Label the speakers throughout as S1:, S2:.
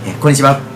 S1: こんにちは。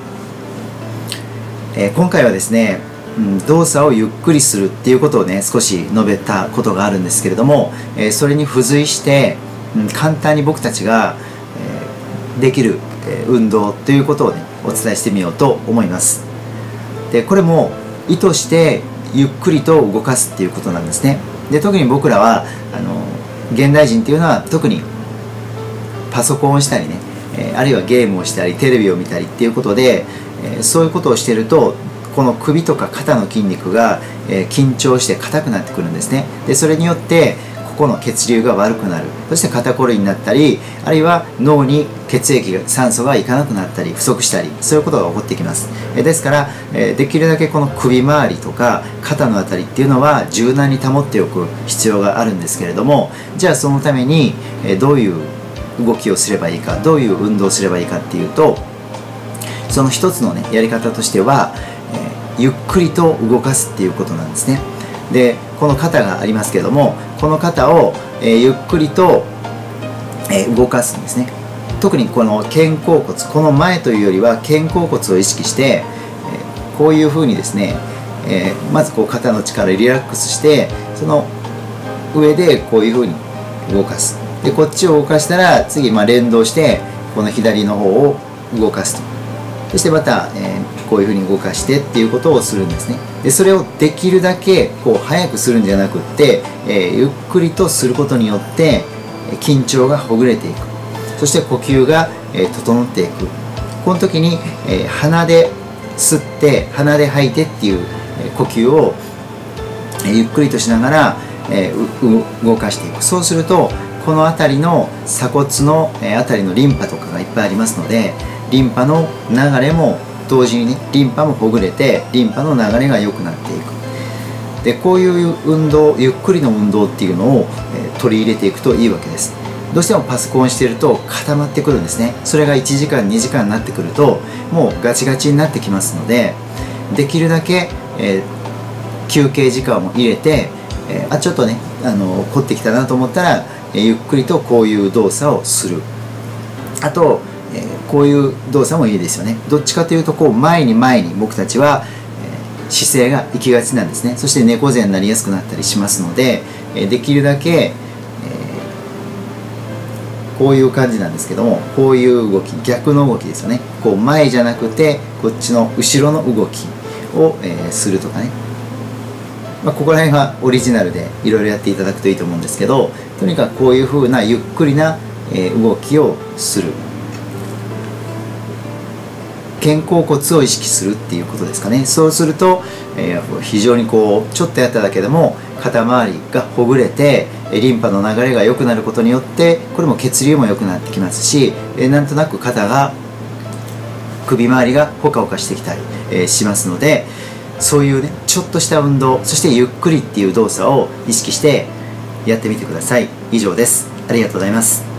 S1: 今回はですね、動作をゆっくりするっていうことをね少し述べたことがあるんですけれども、それに付随して、簡単に僕たちが、できる、運動ということをねお伝えしてみようと思います。でこれも意図してゆっくりと動かすっていうことなんですね。で特に僕らは現代人っていうのは特にパソコンをしたりね、あるいはゲームをしたりテレビを見たりっていうことで、そういうことをしているとこの首とか肩の筋肉が、緊張して硬くなってくるんですね。でそれによってここの血流が悪くなる、そして肩こりになったり、あるいは脳に血液が酸素がいかなくなったり不足したり、そういうことが起こってきます。ですから、できるだけこの首周りとか肩のあたりっていうのは柔軟に保っておく必要があるんですけれども、じゃあそのために、どういう動きをすればいいか、どういう運動をすればいいかっていうと、その一つのねやり方としては、ゆっくりと動かすっていうことなんですね。でこの肩がありますけども、この肩を、ゆっくりと、動かすんですね。特にこの肩甲骨、この前というよりは肩甲骨を意識して、こういうふうにですね、まずこう肩の力リラックスして、その上でこういうふうに動かす。でこっちを動かしたら次、連動してこの左の方を動かすと。そしてまた、こういうふうに動かしてっていうことをするんですね。でそれをできるだけこう早くするんじゃなくって、ゆっくりとすることによって緊張がほぐれていく。そして呼吸が、整っていく。この時に、鼻で吸って鼻で吐いてっていう、呼吸を、ゆっくりとしながら、動かしていく。そうするとこの辺りの鎖骨の辺りのリンパとかがいっぱいありますので、リンパの流れも同時にね、リンパもほぐれてリンパの流れが良くなっていく。でこういう運動、ゆっくりの運動っていうのを、取り入れていくといいわけです。どうしてもパソコンしてると固まってくるんですね。それが1時間2時間になってくるともうガチガチになってきますので、できるだけ、休憩時間を入れて、ちょっとね凝ってきたなと思ったら、ゆっくりとこういう動作をする。あと、こういう動作もいいですよね。どっちかというとこう前に僕たちは、姿勢が行きがちなんですね。そして猫背になりやすくなったりしますので、できるだけ、こういう感じなんですけども、こういう動き、逆の動きですよね。こう前じゃなくてこっちの後ろの動きを、するとかね。ここら辺はオリジナルでいろいろやっていただくといいと思うんですけど、とにかくこういう風なゆっくりな動きをする。肩甲骨を意識するっていうことですかね。そうすると、非常にこうちょっとやっただけでも肩周りがほぐれて、リンパの流れが良くなることによって、これも血流も良くなってきますし、なんとなく肩が、首周りがほかほかしてきたり、しますので、そういうねちょっとした運動、そしてゆっくりっていう動作を意識してやってみてください。以上です。ありがとうございます。